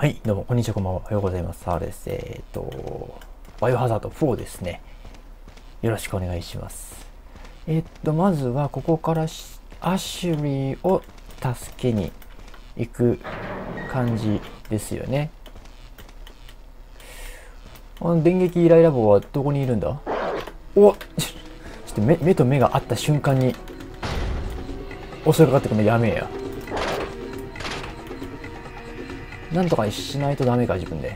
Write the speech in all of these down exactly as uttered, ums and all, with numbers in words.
はい、どうも、こんにちは、こんばんは。おはようございます。さあです。えっと、バイオハザードフォーですね。よろしくお願いします。えっと、まずは、ここからアシュリーを助けに行く感じですよね。あの、電撃依頼ラボはどこにいるんだ？おっちょっと目、目と目が合った瞬間に襲いかかってくるのやめえや。なんとかしないとダメか、自分で。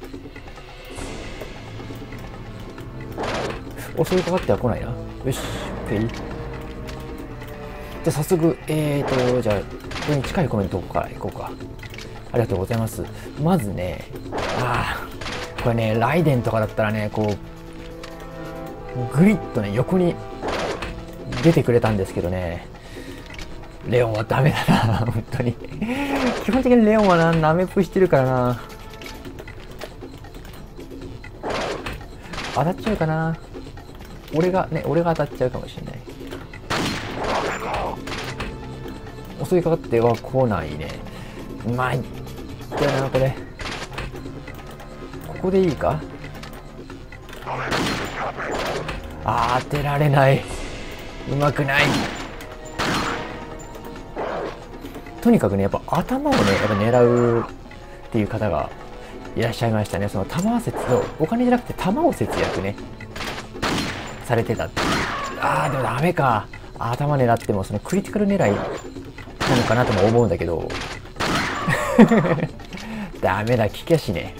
襲いかかっては来ないな。よし、OK。じゃあ早速、えーと、じゃあ、これに近いこのとこから行こうか。ありがとうございます。まずね、ああ、これね、ライデンとかだったらね、こう、グリッとね、横に出てくれたんですけどね、レオンはダメだな、本当に。基本的にレオンはな、ナメプしてるからな。当たっちゃうかな。俺がね、俺が当たっちゃうかもしれない。襲いかかっては来ないね。まいったな、これ。ここでいいか？あー、当てられない。うまくない。とにかくね、やっぱ頭をね、やっぱ狙うっていう方がいらっしゃいましたね。その弾節のお金じゃなくて弾を節約ね、されてたっていう。あー、でもダメか。頭狙ってもそのクリティカル狙いなのかなとも思うんだけど。ダメだ、聞きゃしね。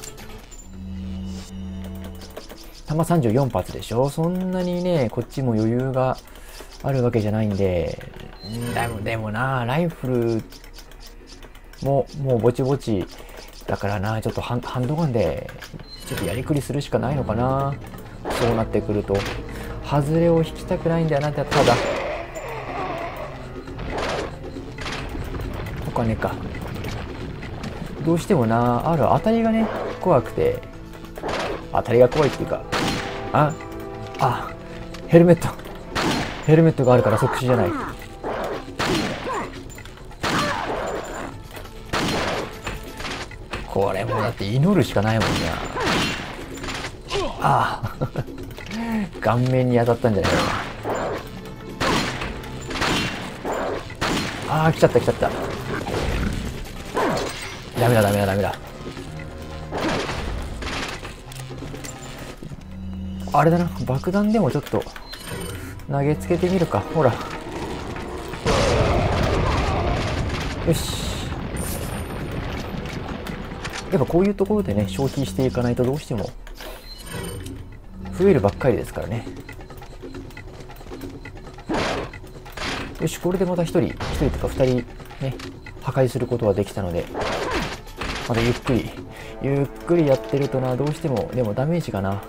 弾さんじゅうよん発でしょ。そんなにね、こっちも余裕があるわけじゃないんで。でも、でもな、ライフルももうぼちぼちだからな、ちょっとハン、ハンドガンでちょっとやりくりするしかないのかな。そうなってくると外れを引きたくないんだよな。ただお金か、どうしてもな、ある当たりがね怖くて、当たりが怖いっていうか、ああヘルメットヘルメットがあるから即死じゃない。これもだって祈るしかないもんな。ああ顔面に当たったんじゃないかな。ああ、来ちゃった来ちゃった。ダメだダメだダメだ。あれだな、爆弾でもちょっと投げつけてみるか。ほら、よし。やっぱこういうところでね、消費していかないとどうしても増えるばっかりですからね。よし、これでまた一人一人とか二人ね、破壊することができたので、またゆっくりゆっくりやってるとな、どうしてもでもダメージがな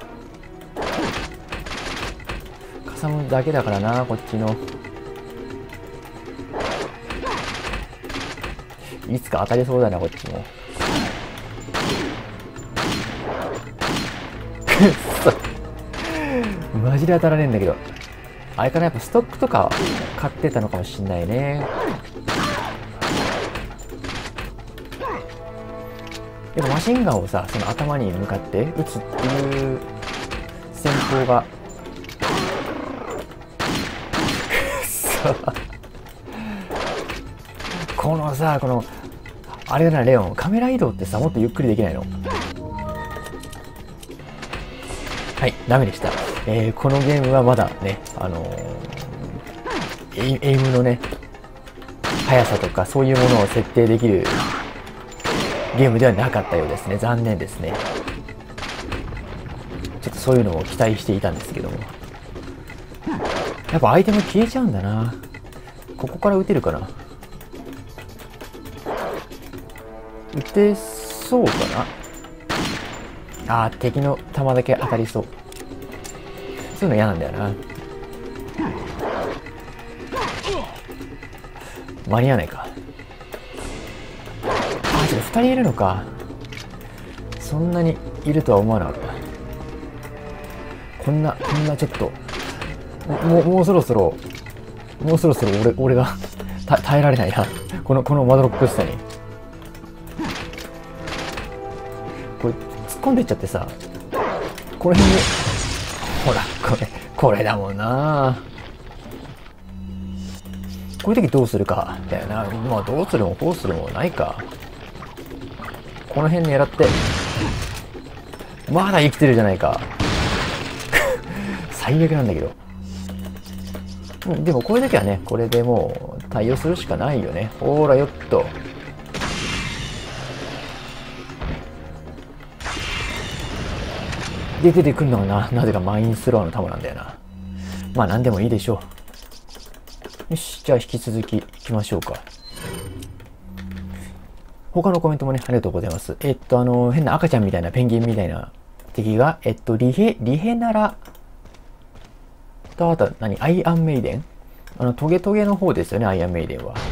かさむだけだからな、こっちの。いつか当たりそうだな、こっちも。くっそマジで当たらねえんだけど。あれかな、やっぱストックとか買ってたのかもしんないね。やっぱマシンガンをさ、その頭に向かって撃つっていう戦法がくっそこのさ、このあれだな、レオン、カメラ移動ってさ、もっとゆっくりできないの？はい、ダメでした。えー、このゲームはまだね、あのー、エイムのね、速さとかそういうものを設定できるゲームではなかったようですね。残念ですね。ちょっとそういうのを期待していたんですけども。やっぱアイテム消えちゃうんだな。ここから撃てるかな。撃てそうかな。あー、敵の弾だけ当たりそう。そういうの嫌なんだよな。間に合わないか。あ、ちょっとふたりいるのか。そんなにいるとは思わなかった。こんなこんなちょっともうもうそろそろもうそろそろ俺俺が耐えられないな、このこのまどろっこしさに。 込んでっちゃってさ、この辺に、ほら、これ、これだもんな。こういう時どうするか、だよな。まあ、どうするもこうするもないか。この辺狙って。まだ生きてるじゃないか。最悪なんだけど。うん、でもこういう時はね、これでもう対応するしかないよね。ほらよっと。で、出てくるのがな、なぜかマインスローの弾なんだよな。まあ何でもいいでしょう。よし、じゃあ引き続き行きましょうか。他のコメントもね、ありがとうございます。えっと、あの、変な赤ちゃんみたいなペンギンみたいな敵が、えっと、リヘ、リヘナラ、と、あと何アイアンメイデン、あの、トゲトゲの方ですよね、アイアンメイデンは。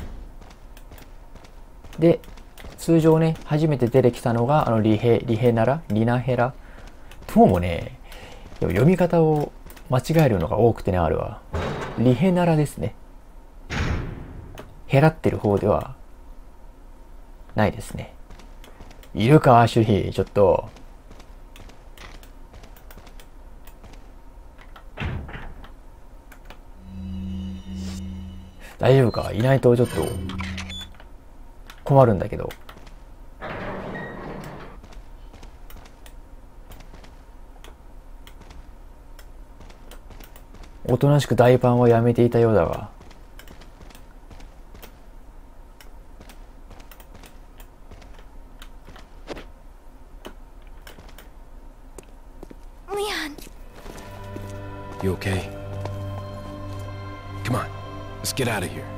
で、通常ね、初めて出てきたのが、あの、リヘ、リヘナラリナヘラ。どうもね、読み方を間違えるのが多くてね、あるわ。リヘナラですね。減らってる方ではないですね。いるか、シュリー、ちょっと。大丈夫か？いないとちょっと困るんだけど。おとなしく大パンはやめていたようだが。 Leon. You okay? Come on, let's get out of here.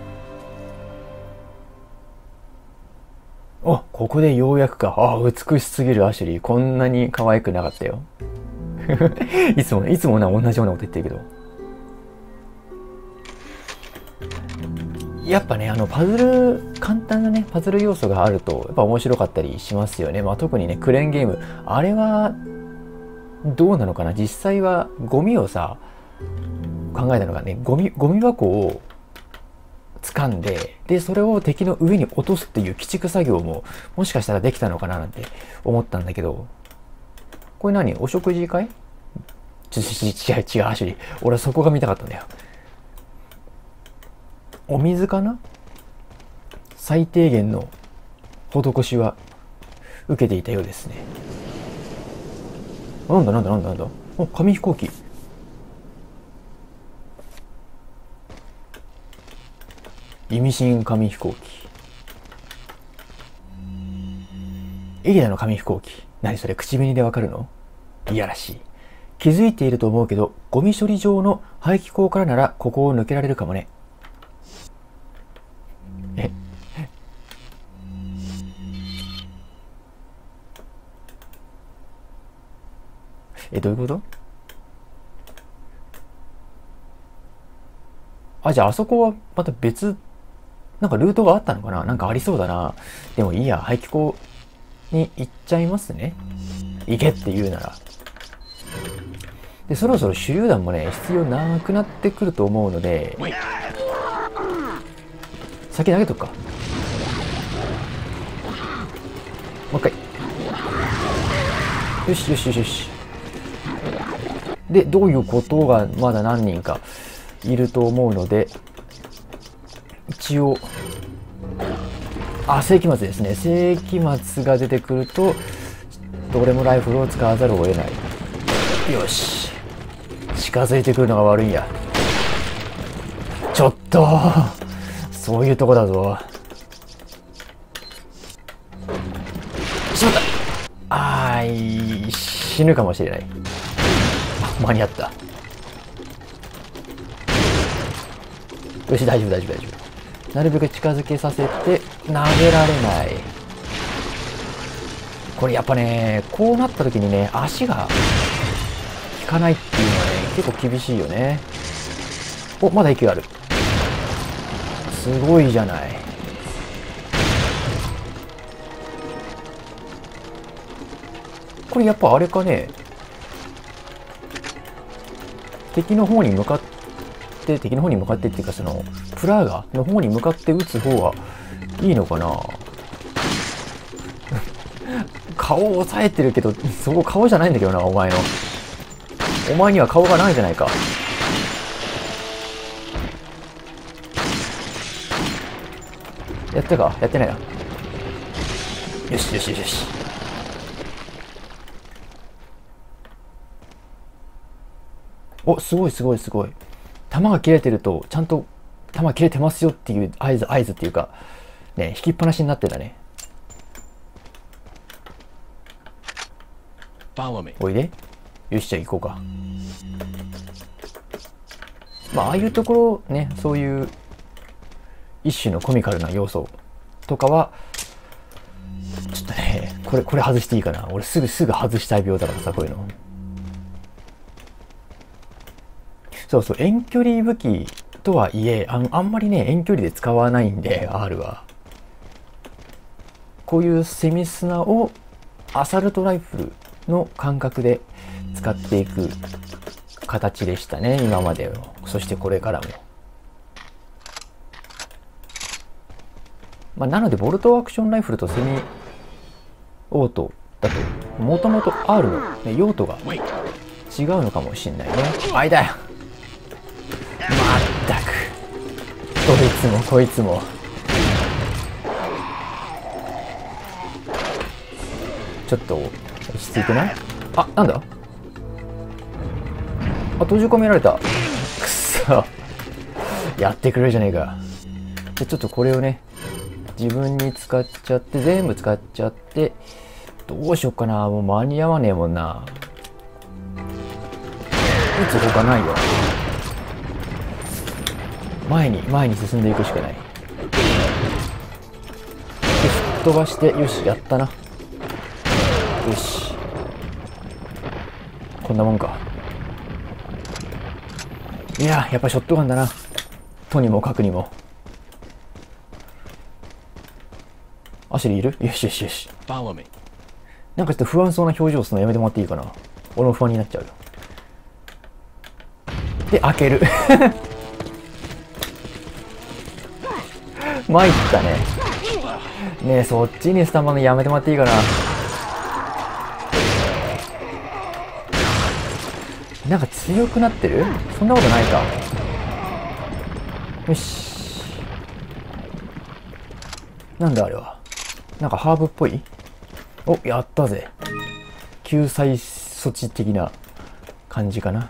お、ここでようやくか。ああ、美しすぎるアシュリー。こんなに可愛くなかったよ。いつもね、いつもな、同じようなこと言ってるけど。やっぱね、あの、パズル、簡単なね、パズル要素があると、やっぱ面白かったりしますよね。まあ、特にね、クレーンゲーム。あれは、どうなのかな？実際は、ゴミをさ、考えたのがね、ゴミ、ゴミ箱を掴んで、で、それを敵の上に落とすっていう鬼畜作業も、もしかしたらできたのかななんて思ったんだけど、これ何？お食事会？ちょ、ちょ、違う、違う、アシュリー。俺はそこが見たかったんだよ。お水かな？最低限の施しは受けていたようですね。なんだなんだなんだなんだ。お、紙飛行機。意味深紙飛行機。エリアの紙飛行機。何それ、口紅でわかるの？いやらしい。気づいていると思うけど、ゴミ処理場の排気口からならここを抜けられるかもね。ええ、どういうこと？あ、じゃああそこはまた別、なんかルートがあったのかな？なんかありそうだな。でもいいや、排気口に行っちゃいますね。行けって言うなら。で、そろそろ手榴弾もね、必要なくなってくると思うので、先投げとくか。もう一回。よしよしよしよし。で、どういうことがまだ何人かいると思うので、一応、あ、世紀末ですね。世紀末が出てくると、どれもライフルを使わざるを得ない。よし。近づいてくるのが悪いんや。ちょっと、そういうとこだぞ。しまった。あーい、死ぬかもしれない。間に合った。よし、大丈夫大丈夫大丈夫。なるべく近づけさせて投げられない。これやっぱね、こうなった時にね、足が効かないっていうのはね、結構厳しいよね。お、まだ息がある。すごいじゃない。これやっぱあれかね、敵の方に向かって敵の方に向かってっていうか、そのプラーガの方に向かって撃つ方がいいのかな。 顔を押さえてるけど、そこ顔じゃないんだけどな、お前の。お前には顔がないじゃないか。やったか？やってないな。よしよしよしよし。お、すごいすごいすごい。弾が切れてると、ちゃんと弾切れてますよっていう合図、合図っていうか、ね、引きっぱなしになってたね。おいで。よし、じゃあ行こうか。まあ、ああいうところね、そういう一種のコミカルな要素とかは、ちょっとね、これ、これ外していいかな。俺すぐすぐ外したい病だからさ、こういうの。そうそう、遠距離武器とはいえ、あ, あんまりね、遠距離で使わないんで、R は。こういうセミスナをアサルトライフルの感覚で使っていく形でしたね、今までも。そしてこれからも。まあ、なので、ボルトアクションライフルとセミオートだと、もともと R の、ね、用途が違うのかもしんないね。あいだよ。まったく。こいつもこいつも。ちょっと落ち着いてない？あ、なんだ？あ、閉じ込められた。くっそ。やってくれるじゃねえか。で、ちょっとこれをね、自分に使っちゃって、全部使っちゃって、どうしよっかな。もう間に合わねえもんな。打つほかないよ。前に、前に進んでいくしかない。で、吹っ飛ばして、よし、やったな。よし。こんなもんか。いや、やっぱショットガンだな。とにもかくにも。アシュリーいる？よしよしよし。なんかちょっと不安そうな表情するのやめてもらっていいかな。俺も不安になっちゃうよ。で、開ける。参ったね。ねえ、そっちにスタンバのやめてもらっていいかな。なんか強くなってる？そんなことないか。よし。なんだあれは。なんかハーブっぽい？お、やったぜ。救済措置的な感じかな。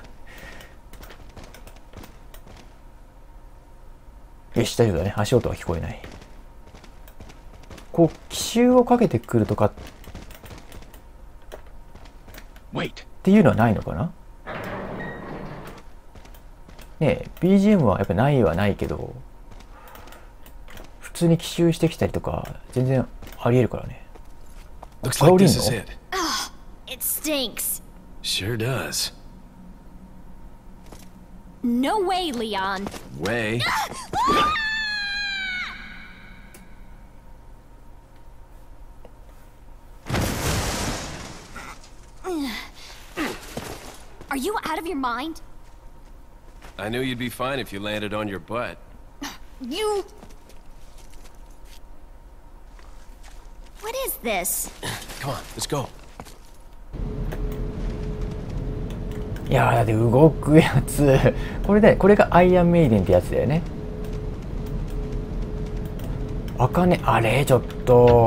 よし、大丈夫だね。足音は聞こえない。こう、奇襲をかけてくるとかっていうのはないのかな？ねえ、ビージーエム はやっぱないはないけど、普通に奇襲してきたりとか、全然ありえるからね。 Looks like this is it. Ugh, it stinks. Sure does. No way, Leon. Way. Are you out of your mind? I knew you'd be fine if you landed on your butt. You... What is this? Come on, let's go. いやー、だって動くやつ。これで、これがアイアンメイデンってやつだよね。あかね、あれちょっと。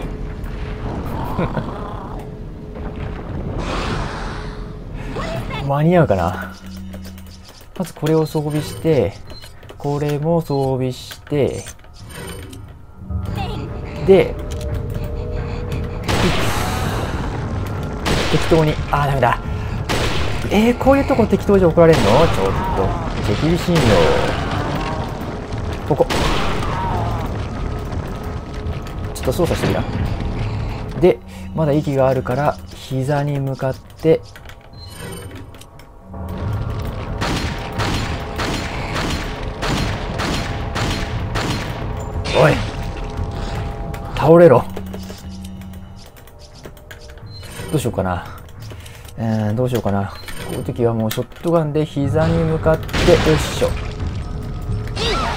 間に合うかな。まずこれを装備して、これも装備して、で、適当に、あーダメだ。えー、こういうとこ適当じゃ怒られんの？ちょっと手厳しいよ。ここちょっと操作してみな。で、まだ息があるから膝に向かっておい倒れろ。どうしようかな。えー、どうしようかな。こういう時はもうショットガンで膝に向かって、よいしょ。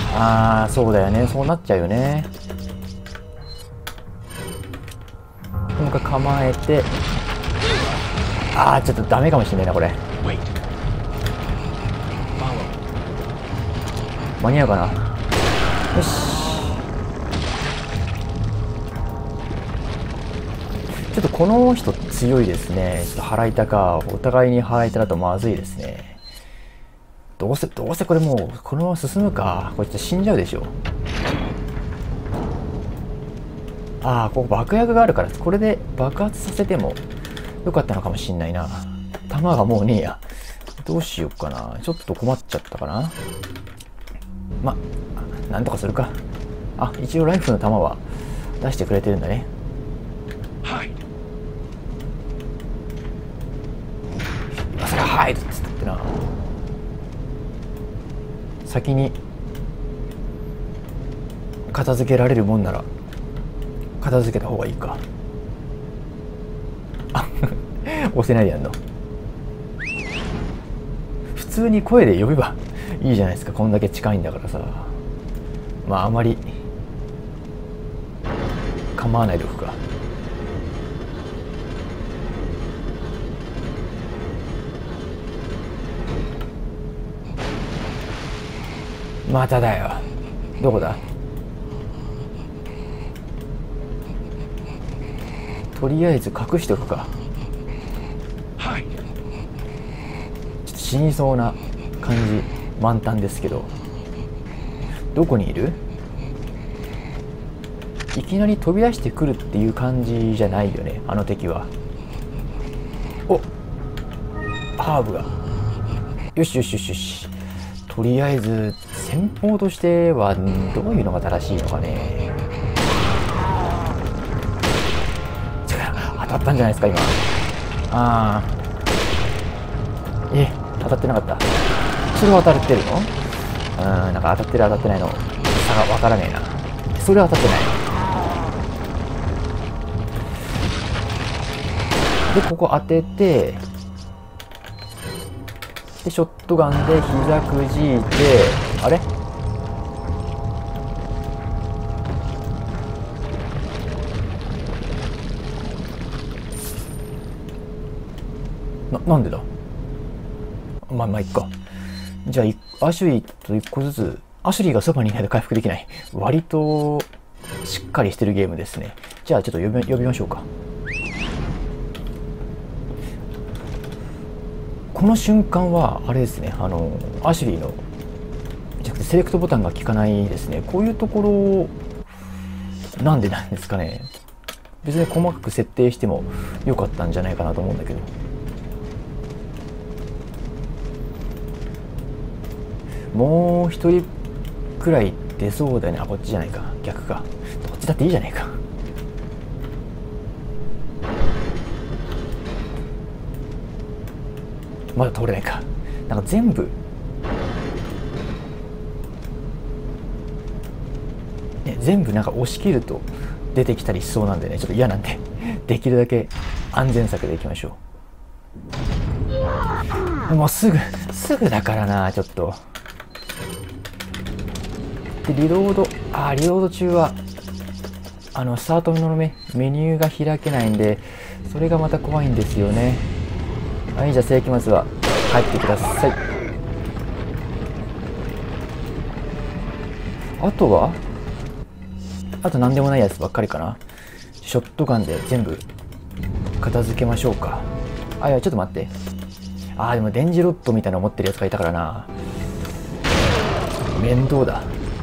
あー、そうだよね。そうなっちゃうよね。 もう一回構えて、ああちょっとダメかもしれないなこれ。間に合うかな。よし、ちょっとこの人強いですね。ちょっと腹板か。お互いに腹板だとまずいですね。どうせどうせこれもうこのまま進むか。これちょっと死んじゃうでしょ。ああここ爆薬があるからこれで爆発させてもよかったのかもしんないな。弾がもうねえや。どうしようかな。ちょっと困っちゃったかな。まなんとかするか。あ一応ライフルの弾は出してくれてるんだね。はい今更入るっつってな。先に片付けられるもんなら片付けた方がいいか。あ押せないでやんの。普通に声で呼べばいいじゃないですか。こんだけ近いんだからさ。まああまり構わないでおくか。まただよ。どこだ。とりあえず隠しておくか。はい。ちょっと死にそうな感じ満タンですけど。どこにいる？いきなり飛び出してくるっていう感じじゃないよね、あの敵は。お、ハーブが。よしよしよしよし。とりあえず戦法としてはどういうのが正しいのかね。当たったんじゃないですか今。ああえ当たってなかった。それは当たってるの？うんなんか当たってる当たってないの差が分からねえな。それは当たってない。でここ当てて、でショットガンで膝くじいて、あれな、なんでだ。まあまあいっか。じゃあアシュリーといっこずつ。アシュリーがそばにいないと回復できない。割としっかりしてるゲームですね。じゃあちょっと呼び、呼びましょうか。この瞬間はあれですね、あのアシュリーのじゃなくてセレクトボタンが効かないですね。こういうところなんでなんですかね。別に細かく設定してもよかったんじゃないかなと思うんだけど。もう一人くらい出そうだよね。あこっちじゃないか、逆か。こっちだっていいじゃないか。まだ通れないか。なんか全部、ね、全部なんか押し切ると出てきたりしそうなんでね、ちょっと嫌なんでできるだけ安全策でいきましょう。もうすぐすぐだからな。ちょっとでリロード、あーリロード中はあのスタートのメメニューが開けないんで、それがまた怖いんですよね。はい、じゃあ世紀末は帰ってください。あとはあと何でもないやつばっかりかな。ショットガンで全部片付けましょうか。あいやちょっと待って。あーでも電磁ロッドみたいなの持ってるやつがいたからな。面倒だ。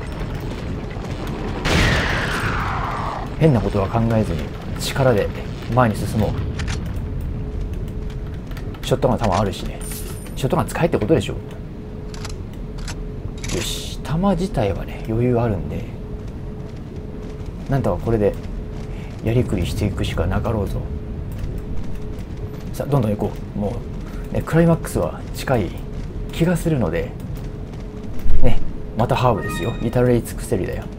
変なことは考えずに力で前に進もう。ショットガン弾あるしね。ショットガン使えってことでしょ。よし、弾自体はね余裕あるんで、なんとかこれでやりくりしていくしかなかろうぞ。さあどんどん行こう。もう、ね、クライマックスは近い気がするのでね。またハーブですよ。至れり尽くせりだよ。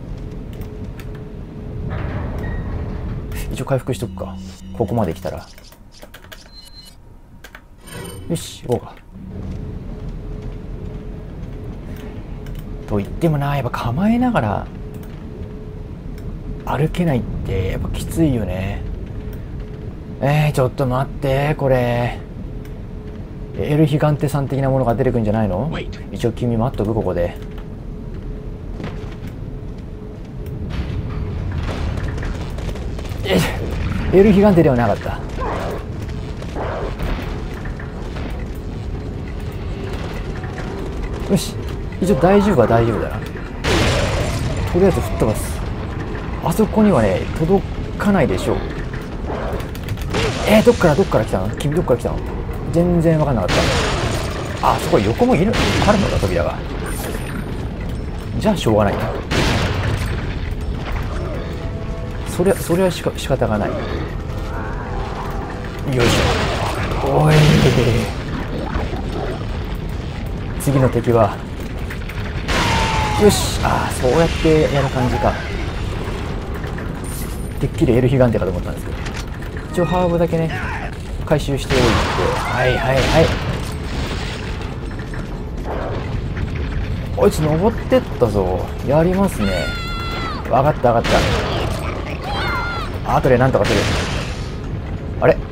一応回復しとくか。ここまで来たら。よし行こうか。と言ってもな、やっぱ構えながら歩けないってやっぱきついよね。 えー、ちょっと待って、これエルヒガンテさん的なものが出てくるんじゃないの？一応君待っとく、ここで。エルヒガンテではなかった。よし、一応大丈夫は大丈夫だな。とりあえず吹っ飛ばす。あそこにはね届かないでしょう。えー、どっからどっから来たの？君どっから来たの？全然分かんなかった。あそこ横もいるあるのか、扉が。じゃあしょうがないな。それそれはしか仕方がない。よいしょ。おい、次の敵はよし。ああ、そうやってやる感じか。てっきりエルヒガンテかと思ったんですけど、一応ハーブだけね回収しておいて、はいはいはい。おいつ登ってったぞ。やりますね。分かった分かった。あとでなんとかする。あれ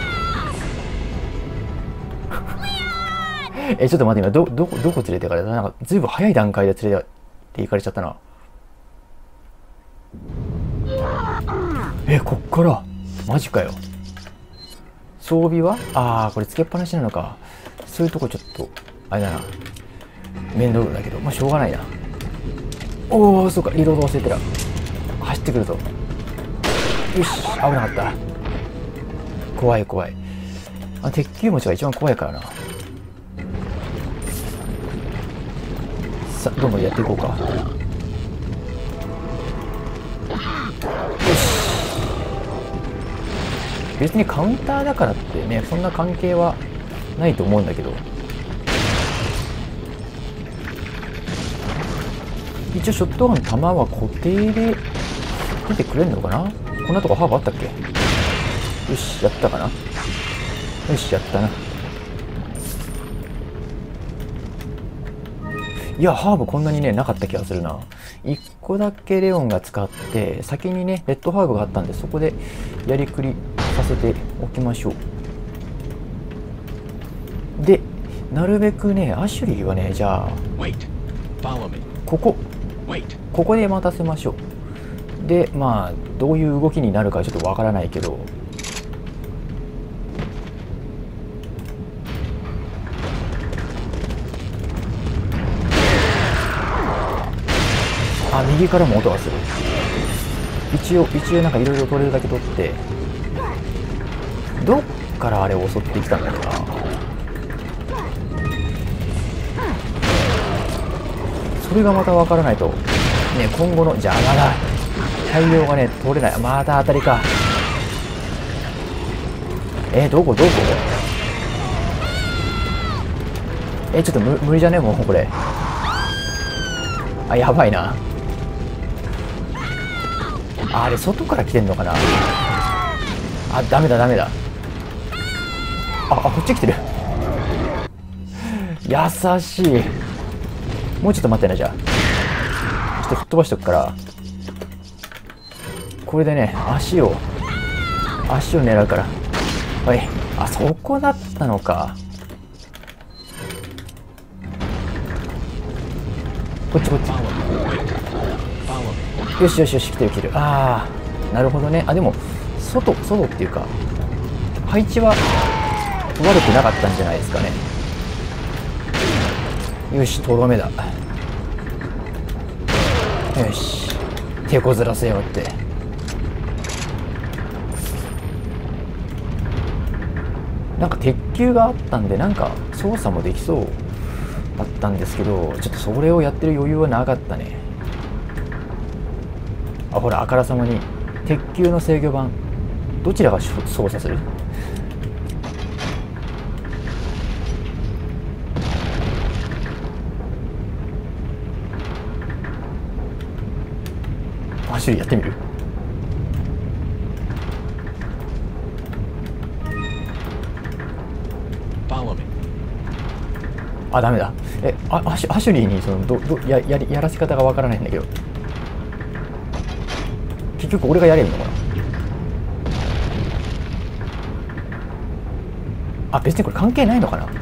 え、ちょっと待って、今どどこどこ連れてかれた？なんかずいぶん早い段階で連れて行かれちゃったな。え、こっからマジかよ。装備はああ、これつけっぱなしなのか。そういうとこちょっとあれだな、面倒だけど、まあしょうがないな。おお、そうか、リロード忘れてた。走ってくるぞ。よし、危なかった。怖い怖い。あ、鉄球持ちが一番怖いからな。さあ、どんどんやっていこうか。よし。別にカウンターだからってね、そんな関係はないと思うんだけど、一応ショットガンの弾は固定で出てくれるのかな。こんなとこハーブあったっけ。よし、やったかな。よし、やったな。いや、ハーブこんなにねなかった気がするな。いっこだけレオンが使って、先にねレッドハーブがあったんで、そこでやりくりさせておきましょう。で、なるべくねアシュリーはね、じゃあここここで待たせましょう。で、まあどういう動きになるかちょっとわからないけど、あ、右からも音がする。一応一応なんかいろいろ取れるだけ取って、どっからあれを襲ってきたんだろうな。それがまたわからないとね、今後の邪魔だ。対応がね取れない。また当たりか。えー、どこどこえー、ちょっと無無理じゃねもうこれ。あ、やばいな。あれ外から来てんのかな。あ、ダメだダメだ。あ、あ、こっち来てる。優しい。もうちょっと待ってな。じゃあちょっと吹っ飛ばしとくから、これでね足を足を狙うから。はい。あ、そこだったのか。こっちこっち。よしよしよし、来てる来てる。ああ、なるほどね。あ、でも外外っていうか配置は悪くなかったんじゃないですかね。よし、とどめだ。よし、手こずらせやがって。なんか鉄球があったんで、なんか操作もできそうだったんですけど、ちょっとそれをやってる余裕はなかったね。あ、ほら、あからさまに鉄球の制御盤、どちらが操作する？アシュリーやってみる？あ、ダメだ。え、あ、アシュ、アシュリーにそのどどややりやらせ方がわからないんだけど、結局俺がやれるのかな。 あ、別にこれ関係ないのかな。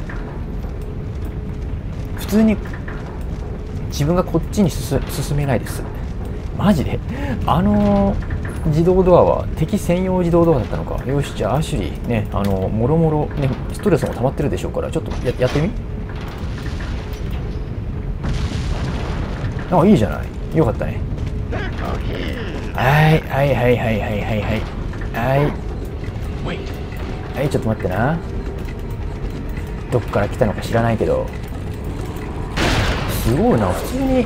普通に自分がこっちに進めないです。マジであのー、自動ドアは敵専用自動ドアだったのか。よし、じゃあアシュリーね、あのー、もろもろね、ストレスも溜まってるでしょうから、ちょっと や, やってみ。あ、いいじゃない。よかったね。はいはいはいはいはいはいはいはいはい、ちょっと待ってな。どっから来たのか知らないけど、すごいな。普通に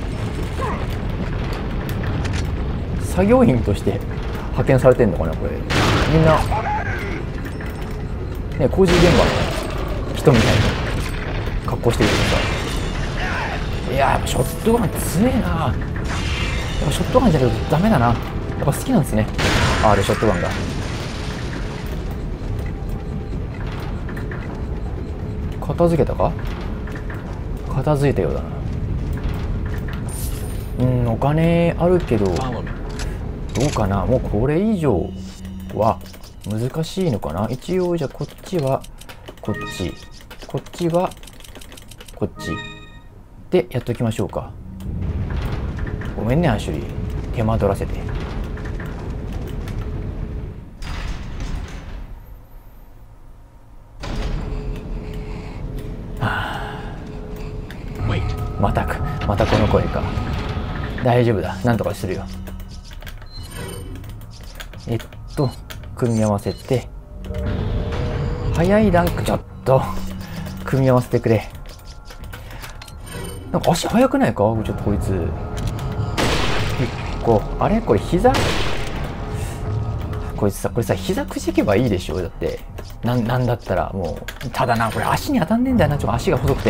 作業員として派遣されてんのかなこれ。みんなね、工事現場の人みたいな格好してるけどさ。いや、やっぱショットガン強えな。やっぱショットガンじゃないとダメだな。やっぱ好きなんですね、あれショットガンが。片付けたか。片付いたようだな。うん、お金あるけどどうかな。もうこれ以上は難しいのかな。一応じゃあこっちはこっち、こっちはこっちでやっときましょうか。ごめんねアシュリー、手間取らせて。またか、またこの声か。大丈夫だ、なんとかするよ。えっと組み合わせて、早いダンク、ちょっと組み合わせてくれ。なんか足速くないか、ちょっとこいつ。結構あれこれ膝、こいつさ、これさ膝くじけばいいでしょ。だってな ん, なんだったらもう、ただなこれ足に当たんねえんだよな。ちょっと足が細くて、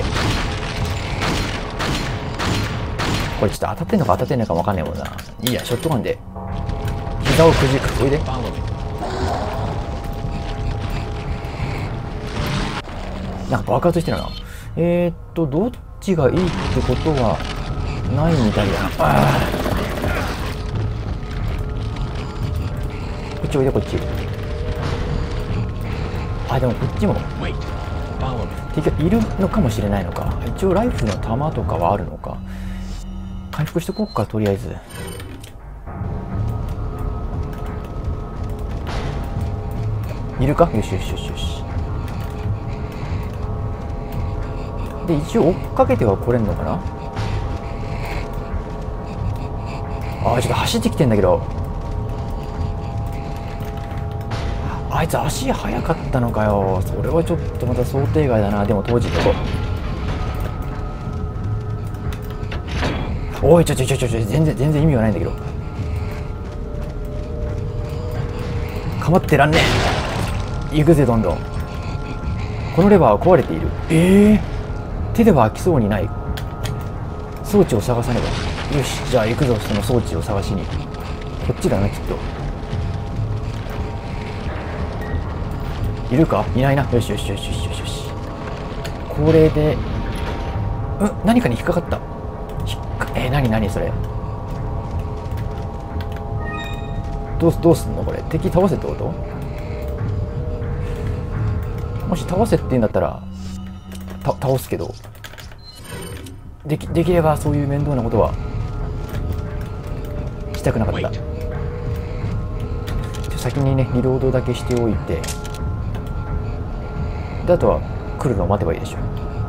これちょっと当たってんのか当たってんのか分かんないもんな。いいや、ショットガンで膝をくじく。おいで。なんか爆発してるな。えー、っとどっちがいいってことはないみたいだな。あこっちおいで、こっち。あ、でもこっちも敵がいるのかもしれないのか。一応ライフルの弾とかはあるのか。回復しとこうか、とりあえず。いるか。よしよしよしよし。で一応追っかけては来れんのかな。あー、ちょっと走ってきてんだけど、あいつ足速かったのかよ。それはちょっとまた想定外だな。でも当時とこおい、ちょちょちょちょ、全然全然意味がないんだけど。かまってらんねえ。行くぜどんどん。このレバーは壊れている。ええー、手では開きそうにない。装置を探さねば。よし、じゃあ行くぞ、その装置を探しに。こっちだな、きっと。いるか。いないな。よしよしよしよしよしよし。これで、うん、何かに引っかかった。えー、何何それ。どうすどうすんのこれ。敵倒せってこと。もし倒せって言うんだったらた倒すけど、できできればそういう面倒なことはしたくなかった。先にねリロードだけしておいて、であとは来るのを待てばいいでしょ。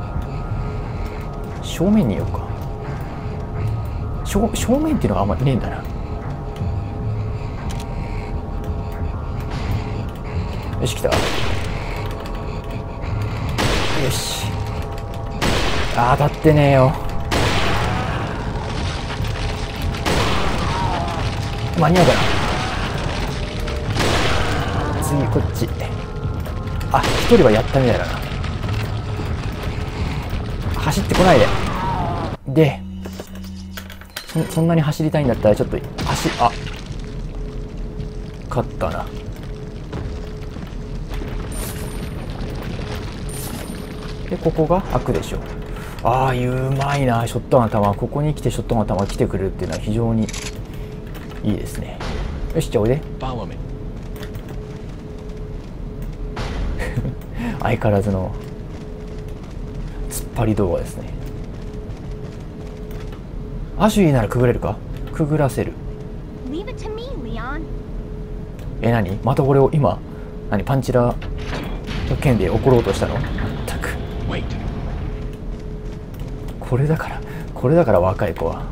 正面にいようか。正, 正面っていうのがあんまりいねえんだな。よし来た。よし、あ当たってねえよ。間に合うかな。次こっち。あ一人はやったみたいだな。走ってこないで。で そ, そんなに走りたいんだったらちょっと走あ勝ったな。でここが開くでしょ。ああうまいな。ショットガン弾、ここに来てショットガン弾来てくれるっていうのは非常にいいですね。よしじゃあおいで。 相変わらずの突っ張り動画ですね。アシュリーならくぐれるか？くぐらせる。 Leave it to me, Leon. え、何また俺を今何パンチラの剣で怒ろうとしたの？まったく。これだからこれだから若い子は。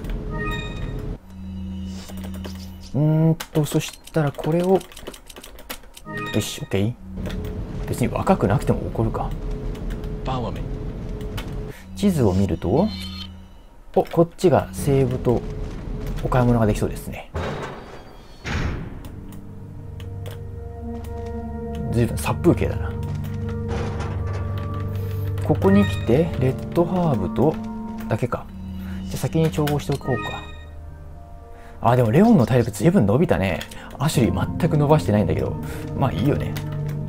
うーんとそしたらこれをよし OK。 別に若くなくても怒るか。地図を見るとおこっちがセーブとお買い物ができそうですね。随分殺風景だな。ここに来てレッドハーブとだけか。じゃあ先に調合しておこうか。あ、でもレオンの体力随分伸びたね。アシュリー全く伸ばしてないんだけど、まあいいよね。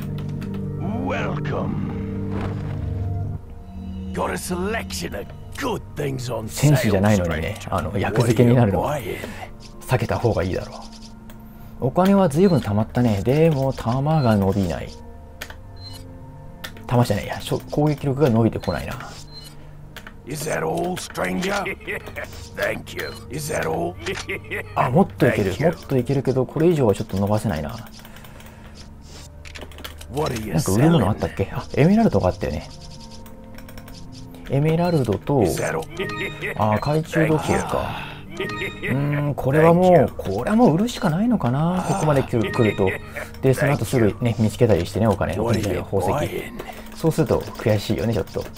戦士じゃないのにね、あの役付けになるのは避けた方がいいだろう。お金は随分貯まったね。でも弾が伸びない。弾じゃないや、攻撃力が伸びてこないな。あ、もっといけるもっといけるけど、これ以上はちょっと伸ばせないな。なんか売るものあったっけ？あ、エメラルドがあったよね。エメラルドと、あ、懐中時計か。うーん、これはもう、これはもう売るしかないのかな、ここまで来る、来ると。で、その後すぐね、見つけたりしてね、お金、お金じゃない、宝石。そうすると悔しいよね、ちょっと。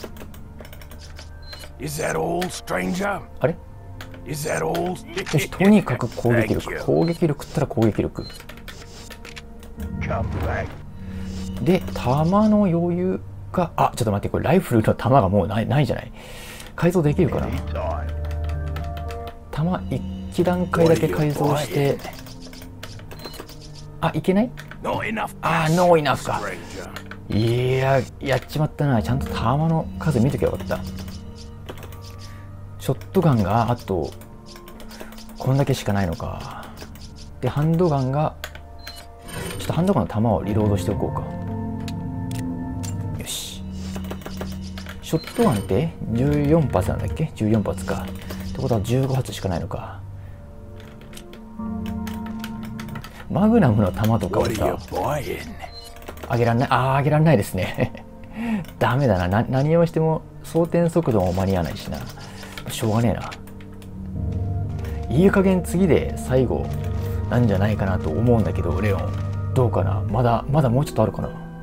あれ？よし、とにかく攻撃力。攻撃力ったら攻撃力。で、弾の余裕が、あ、ちょっと待って、これライフルの弾がもうない、ないじゃない。改造できるかな。弾一段階だけ改造して、あ、いけない？あ、ノーイナフか。いや、やっちまったな。ちゃんと弾の数見ときゃよかった。ショットガンがあとこんだけしかないのか。でハンドガンがちょっとハンドガンの弾をリロードしておこうか。よし。ショットガンってじゅうよん発なんだっけ？じゅうよん発か。ってことはじゅうご発しかないのか。マグナムの弾とかをさあげらんない。ああ、あげらんないですねダメだな。な何をしても装填速度も間に合わないしな。しょうがねえな。いい加減次で最後なんじゃないかなと思うんだけど、レオンどうかな。まだまだもうちょっとあるかな。